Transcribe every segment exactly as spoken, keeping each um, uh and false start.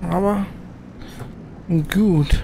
Aber gut.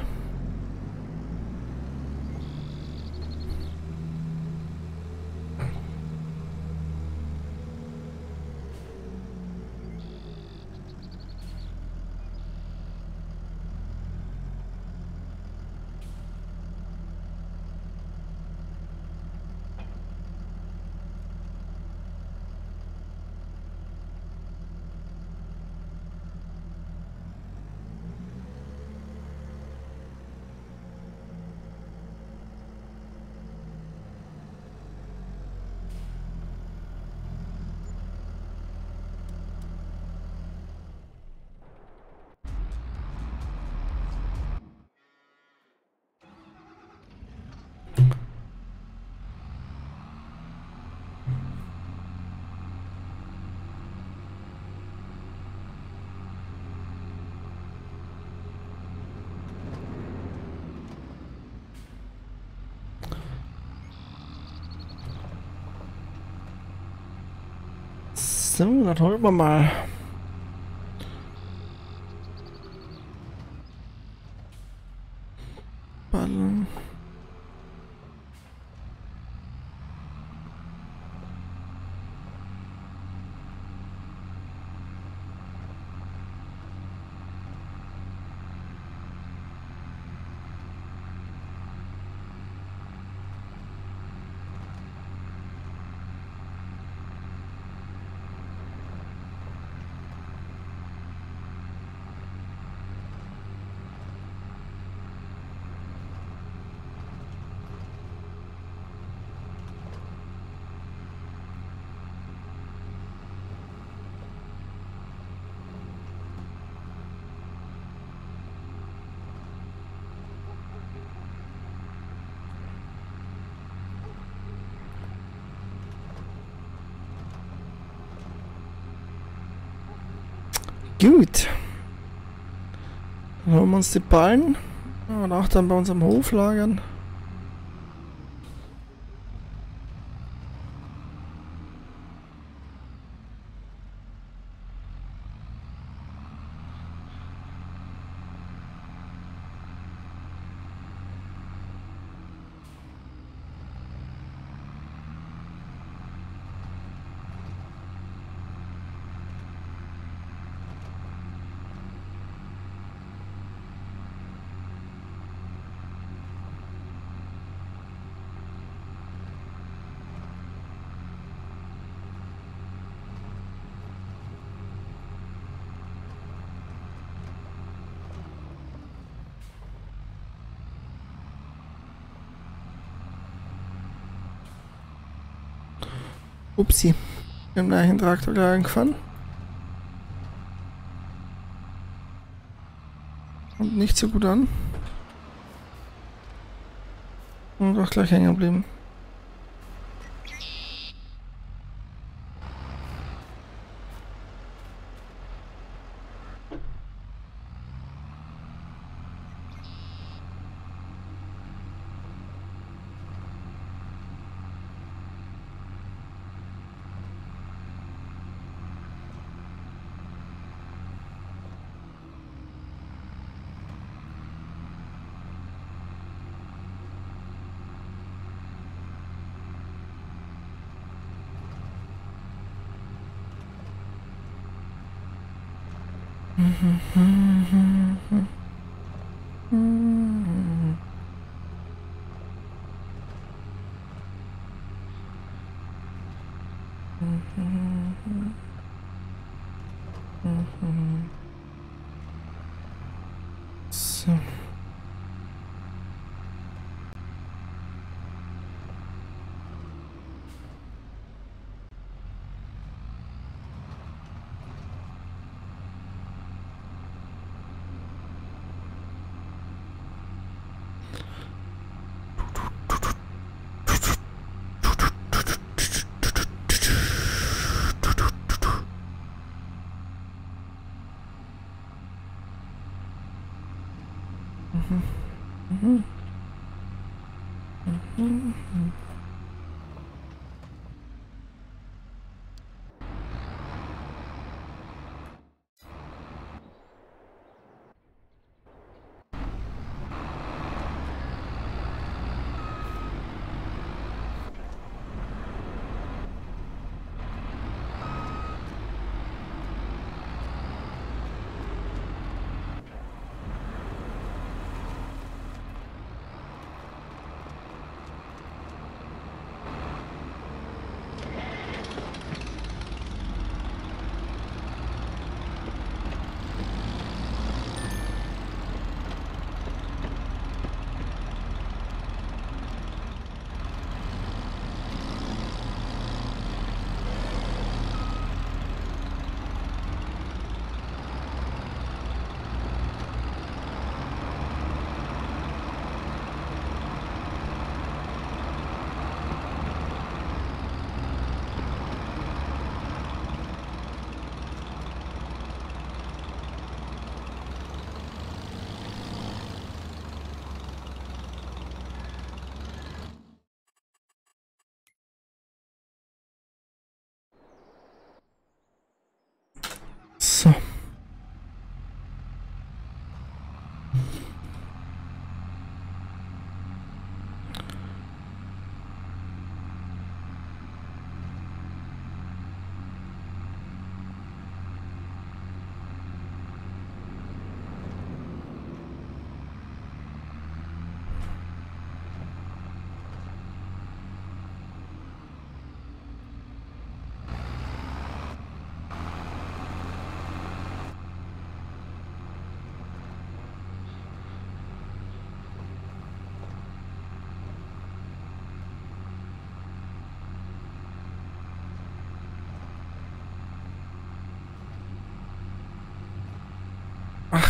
So, dann holen wir mal. Ballon. Gut. Dann holen wir uns die Ballen. Und auch dann bei uns am Hof lagern. Upsi. Wir haben gleich einen Traktor gleich angefahren. Kommt nicht so gut an. Und auch gleich hängen geblieben. So. Mhm. Mhm. Mhm.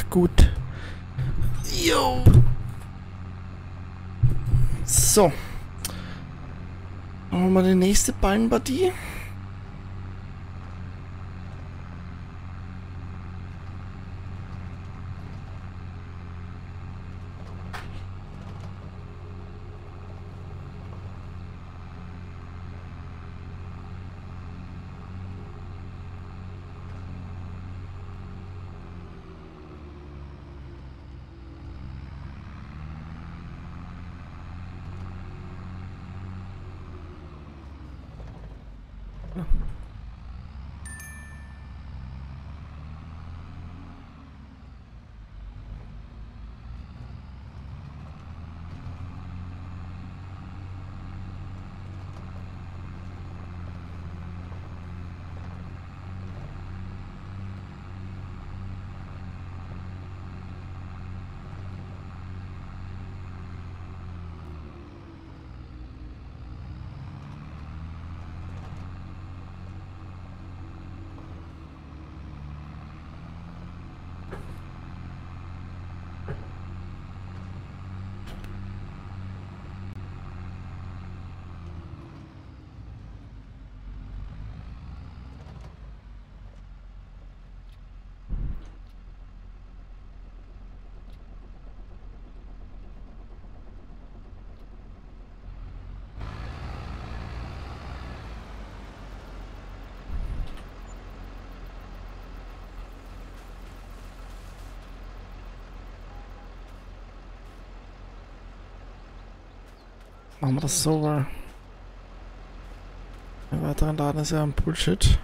gut. Jo. So. Machen wir mal die nächste Beinpartie. Machen wir das so, weil der weitere Laden ist ja ein Bullshit.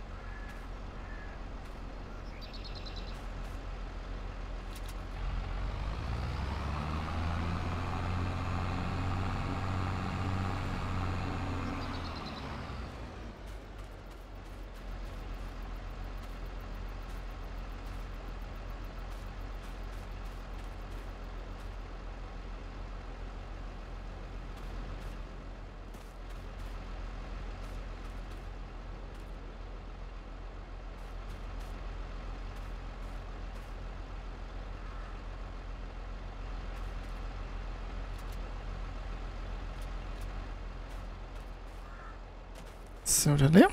So, der leer.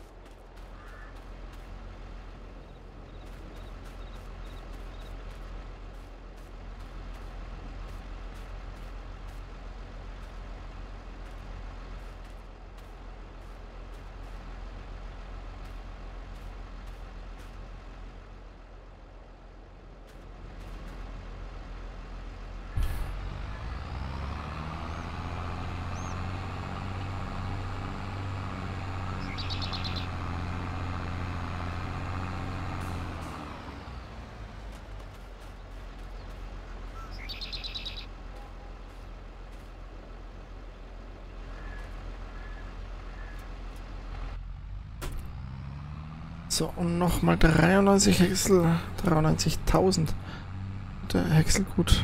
So, und nochmal dreiundneunzig Häcksel, dreiundneunzigtausend. Der Häcksel gut.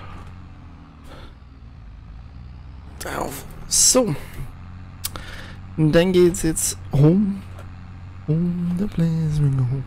Drauf. So. Und dann geht's jetzt home. Home, the place we go.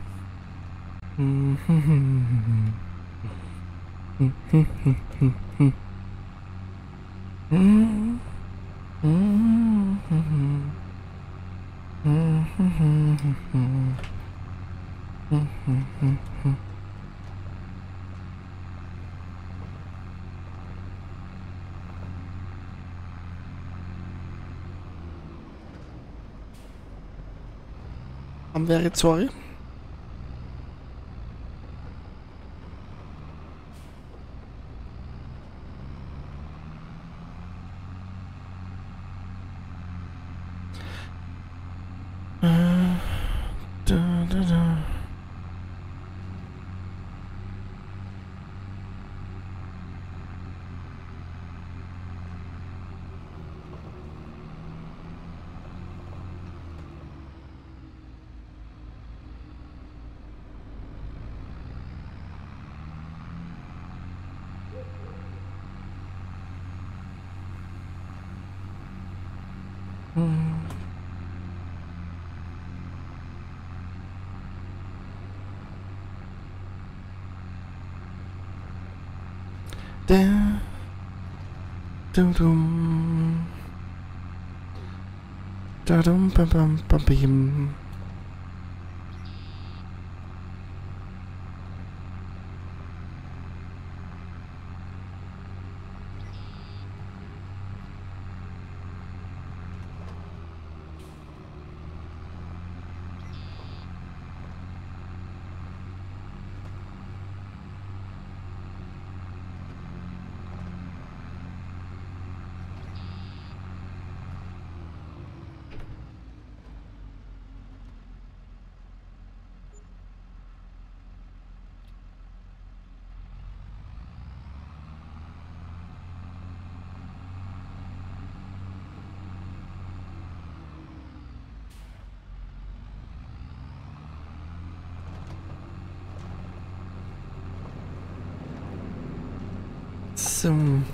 Am wäre sorry. Äh, da, da, da. Hm. Da, dum, dum. Da, dum, bam, bam, bam, bim. So.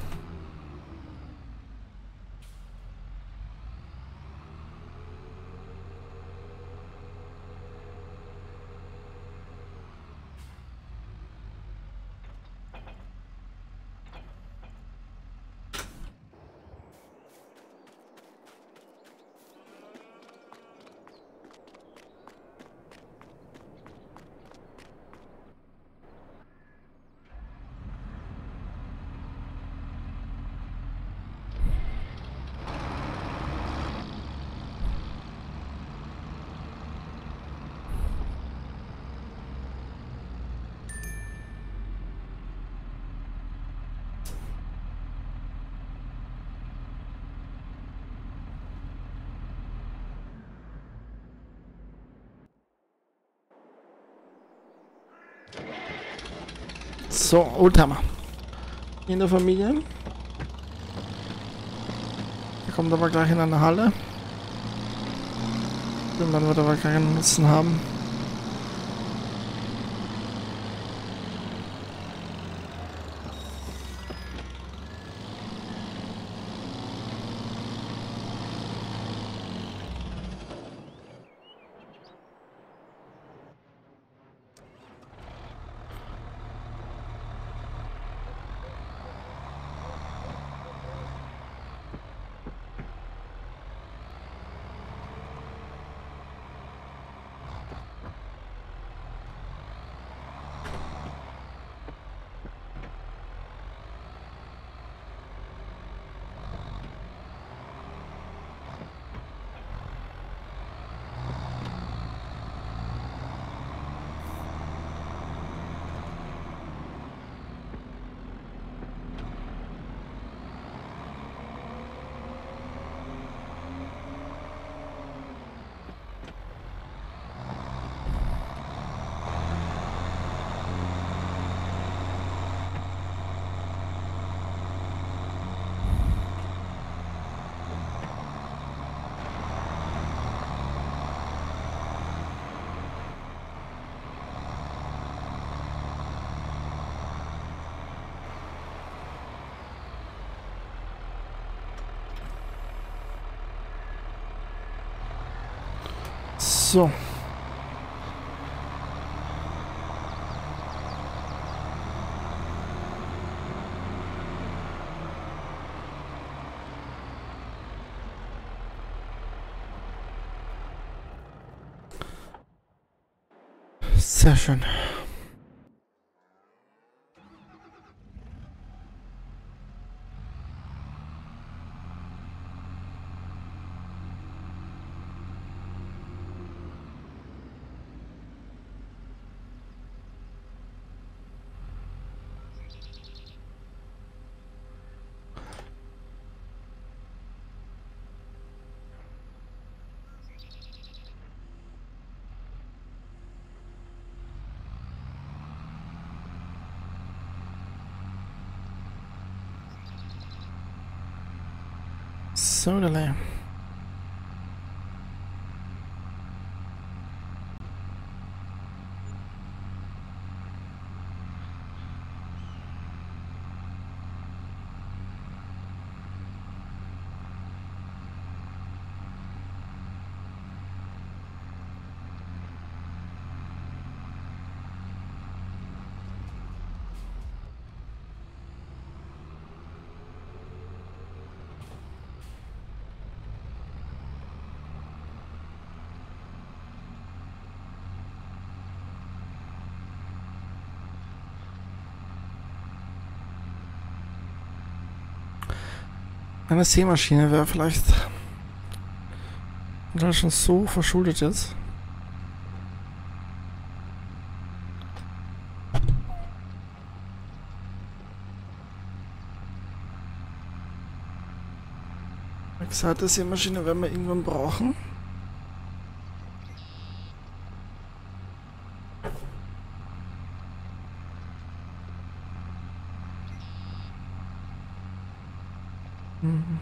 So, Oldtimer. In der Familie. Der kommt aber gleich in eine Halle. Irgendwann wird aber keinen Nutzen haben. So. Sehr schön. So, Delay. Eine Sämaschine wäre vielleicht weil schon so verschuldet jetzt. Wie gesagt, die Sämaschine werden wir irgendwann brauchen. Mhm.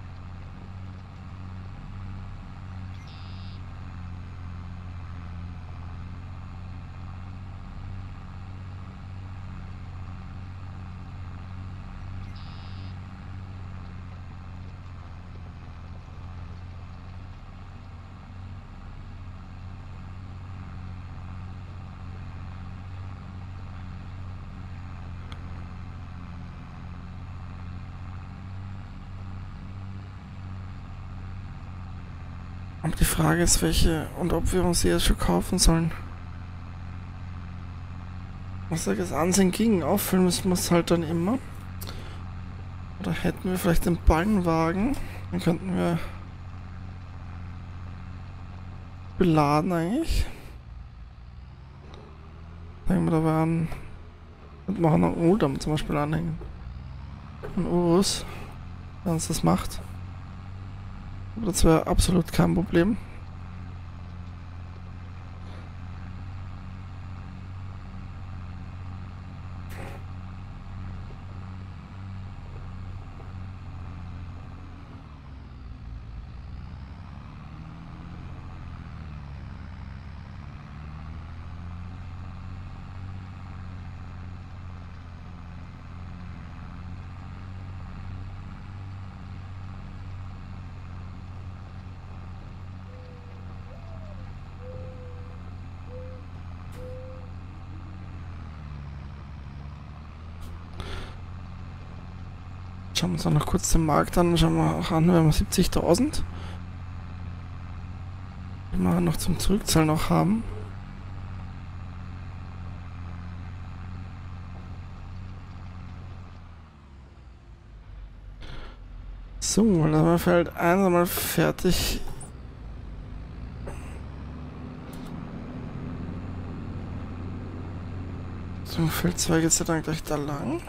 Aber die Frage ist, welche und ob wir uns die jetzt schon kaufen sollen. Was soll das Ansehen gegen auffüllen müssen wir es halt dann immer. Oder hätten wir vielleicht den Ballenwagen, dann könnten wir beladen eigentlich. Sagen wir, da waren. Und machen einen Oldam zum Beispiel anhängen. Ein Urus, wenn uns das macht. Aber das wäre absolut kein Problem. Schauen wir uns auch noch kurz den Markt an. Schauen wir auch an, wir haben siebzigtausend. Die wir noch zum Zurückzahlen noch haben. So, dann haben wir Feld eins einmal fertig. So, Feld zwei geht es ja dann gleich da lang.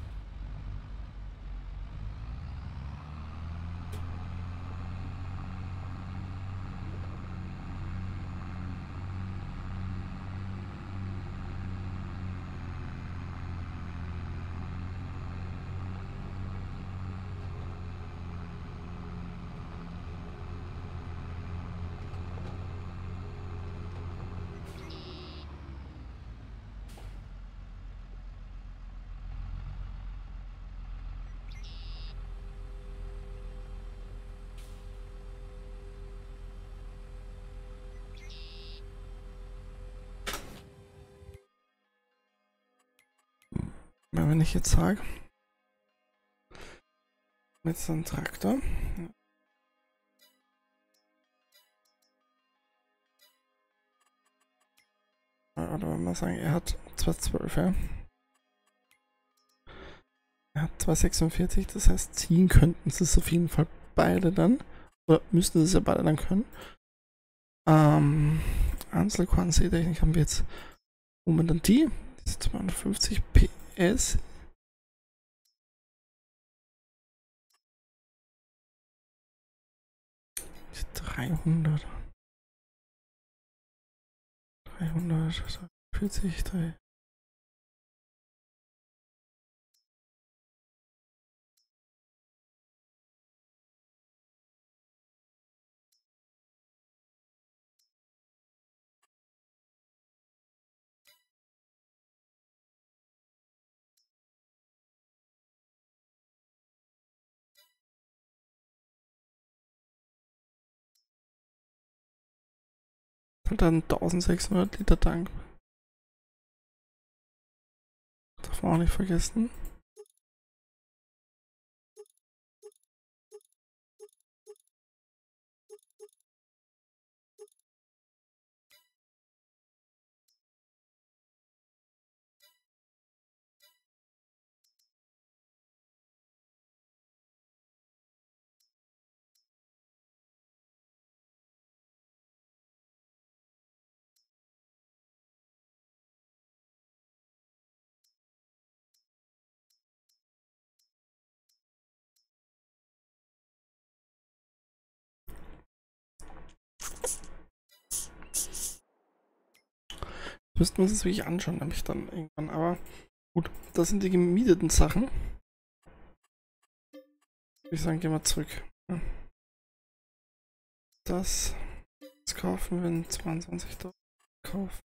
Wenn ich jetzt sage, mit so einem Traktor. Oder wenn wir sagen, er hat zweihundertzwölf, ja. Er hat zweihundertsechsundvierzig, das heißt, ziehen könnten sie es auf jeden Fall beide dann. Oder müssten sie es ja beide dann können. Ähm, Einzelkorn-Seetechnik haben wir jetzt momentan die. Diese zweihundertfünfzig P S. dreihundert. dreihundertvierzig, drei. Halt dann eintausendsechshundert Liter Tank. Darf man auch nicht vergessen. Müssten wir uns das wirklich anschauen, nämlich dann irgendwann. Aber gut, das sind die gemieteten Sachen. Würde ich sagen, gehen wir zurück. Ja. Das, das kaufen wir in zweiundzwanzigtausend. Kaufen.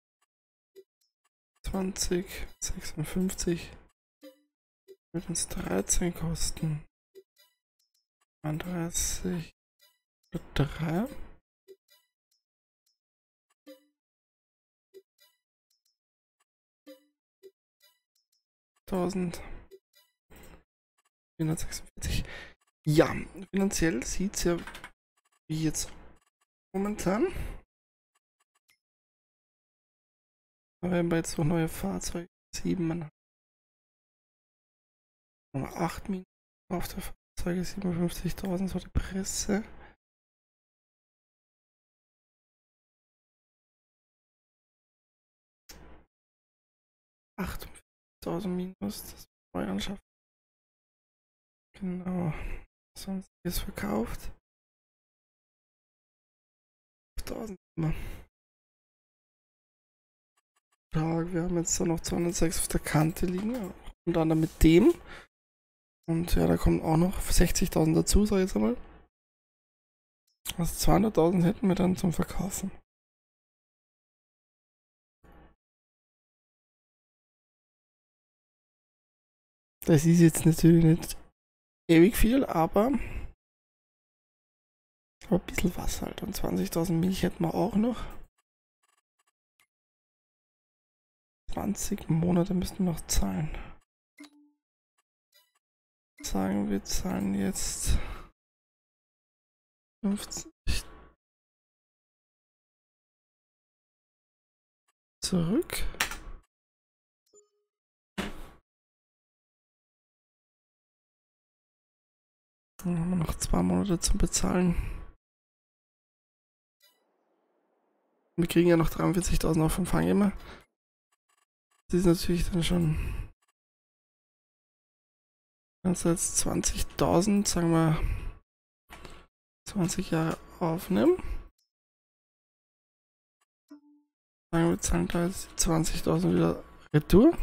zwanzig, sechsundfünfzig. Wird uns dreizehn kosten. einunddreißig. drei. vierhundertsechsundvierzig. Ja, finanziell sieht es ja wie jetzt momentan. Da werden wir jetzt noch neue Fahrzeuge. sieben, acht Minuten auf der Fahrzeuge, siebenundfünfzigtausend, so die Presse. achtundvierzigtausend minus, das neu anschaffen. Genau. Sonst ist verkauft. tausend immer. Tag, wir haben jetzt da noch zweihundertsechs auf der Kante liegen. Und dann mit dem. Und ja, da kommen auch noch sechzigtausend dazu, sag ich jetzt einmal. Also zweihunderttausend hätten wir dann zum Verkaufen. Das ist jetzt natürlich nicht ewig viel, aber, aber ein bisschen was halt. Und zwanzigtausend Milch hätten wir auch noch. zwanzig Monate müssten wir noch zahlen. Sagen wir zahlen jetzt fünfzig zurück. Dann haben wir noch zwei Monate zum Bezahlen. Wir kriegen ja noch dreiundvierzigtausend auf Empfang immer. Das ist natürlich dann schon. Kannst du jetzt zwanzigtausend, sagen wir, zwanzig Jahre aufnehmen. Sagen wir, zahlen da jetzt zwanzigtausend wieder retour.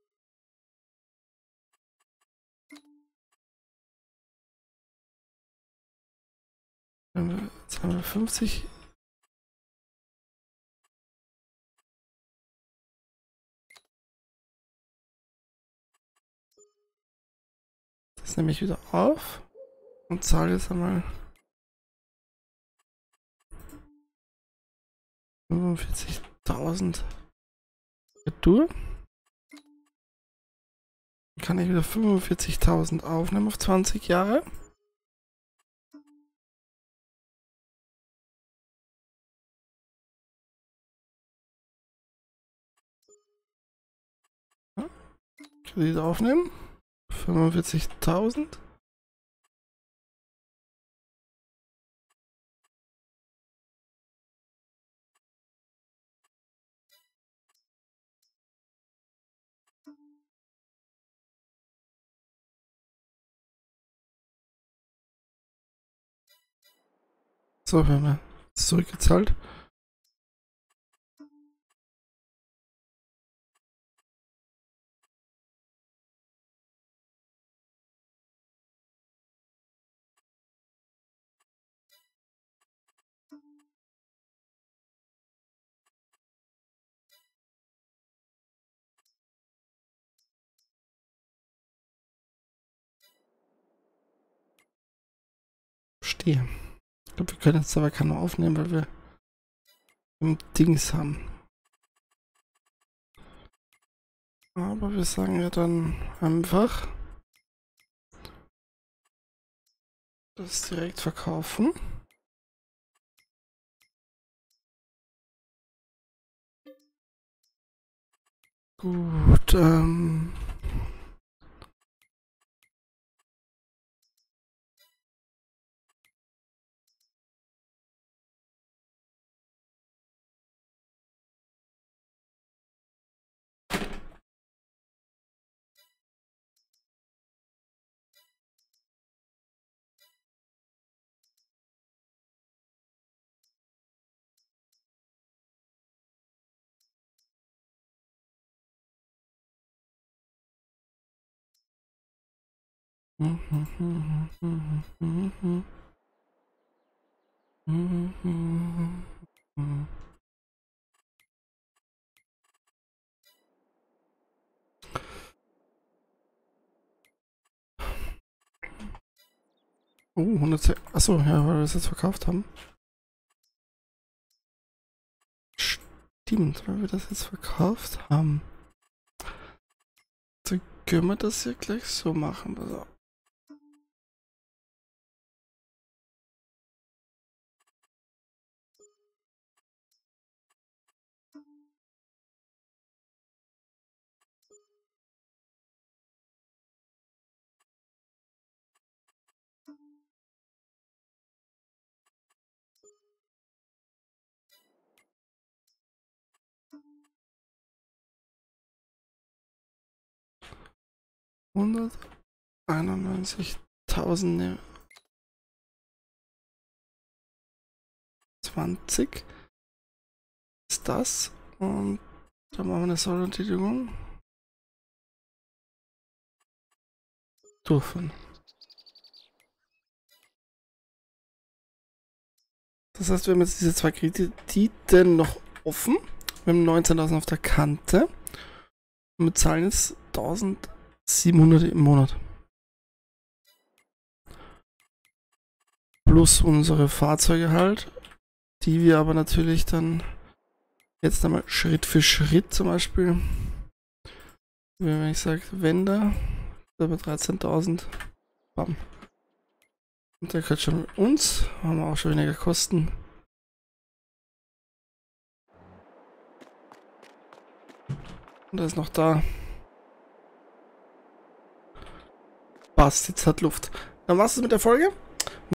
Jetzt haben wir fünfzig. Das nehme ich wieder auf und zahle jetzt einmal fünfundvierzigtausend retour. Dann kann ich wieder fünfundvierzigtausend aufnehmen auf zwanzig Jahre. Ja. Kredit aufnehmen. fünfundvierzigtausend. So, wir haben wir zurückgezahlt. Stehe. Ich glaube, wir können jetzt aber keine aufnehmen, weil wir im Dings haben. Aber wir sagen ja dann einfach das direkt verkaufen. Gut, ähm... Oh, hundert. Achso, ja, weil wir das jetzt verkauft haben. Stimmt, weil wir das jetzt verkauft haben. Dann können wir das ja gleich so machen. Also. hunderteinundneunzigtausend zwanzig ist das und dann machen wir eine Sollentschädigung durchführen. Das heißt, wir haben jetzt diese zwei Kredite noch offen. Wir haben neunzehntausend auf der Kante und wir zahlen jetzt eintausendsiebenhundert im Monat. Plus unsere Fahrzeuge halt, die wir aber natürlich dann jetzt einmal Schritt für Schritt zum Beispiel, wenn ich sage Wender, da bei dreizehntausend, bam. Und der gehört schon mit uns, haben wir auch schon weniger Kosten. Und der ist noch da. Passt, jetzt hat Luft. Dann war's es mit der Folge.